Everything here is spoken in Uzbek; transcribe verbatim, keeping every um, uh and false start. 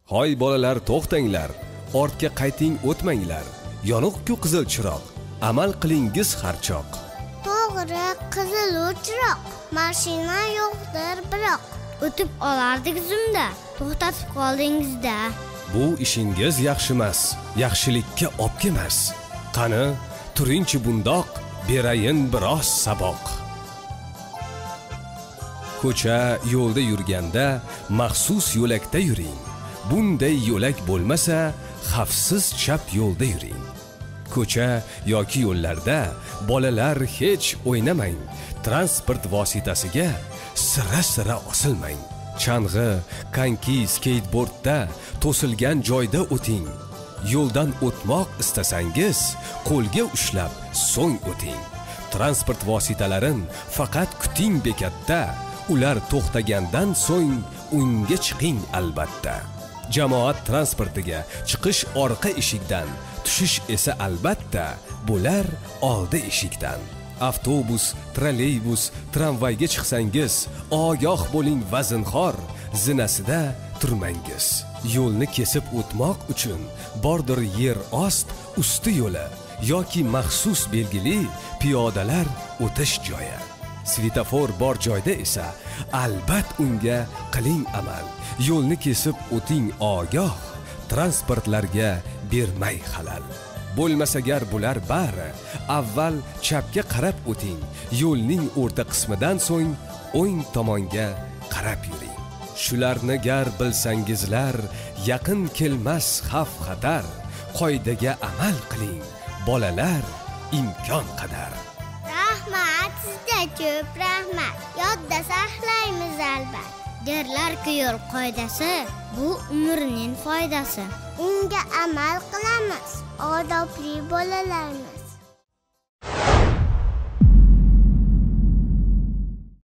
Hoy bolalar, to'xtanglar. Ortga qayting, o'tmanglar. Yoniq-ku qizil chiroq. Amal qilingiz harchoq. To'g'ri, qizil chiroq. Mashina yo'qdir biroq. O'tib olardik zumda. To'xtatib qoldingizda. Bu ishingiz yaxshi emas. Yaxshilikka olib kelmas. Qani, turingchi bundoq, berayin biroz saboq. Ko'cha yo'lda yurganda maxsus yo'lakda yuring. Bunday yo'lak bo'lmasa, xavfsiz chap yo'lda yuring. Ko'cha yoki yo'llarda bolalar hech o'ynamang. Transport vositasiga sira-sira osilmang. Chang'i, konki, skateboardda to'silgan joyda o'ting. Yo'ldan o'tmoq istasangiz, qo'lga ushlab so'ng o'ting. Transport vositalarin faqat kuting bekatda. Ular to'xtagandan so'ng unga chiqing albatta. Jamoat transportiga chiqish orqa eshikdan, tushish esa albatta bo'lar oldi eshikdan. Avtobus, trolleybus, tramvayga chiqsangiz, ogoh bo'ling vaznxor, zinasida turmangiz. Yo'lni kesib o'tmoq uchun bordir yer ost, usti yo'li yoki maxsus belgili piyodalar o'tish joyi. Svetofor bor joyda esa albat unga qiling amal. Yo'lni kesib o'ting ogoh, transportlarga bermay xalal. Bo'lmasa gar bular bari, avval chapga qarab o'ting. Yo'lning o'rta qismidan so'ng o'ng tomonga qarab yuring. Shularni gar bilsangizlar, yaqin kelmas xavf xatar. Qoidaga amal qiling, bolalar imkon qadar. Rahmat sizga ko'p rahmat. Yodda saqlaymiz albat. Derlar-ku yo'l qoidasi, bu umrning foydasi. Unga amal qilamiz, odobli bolalarmiz.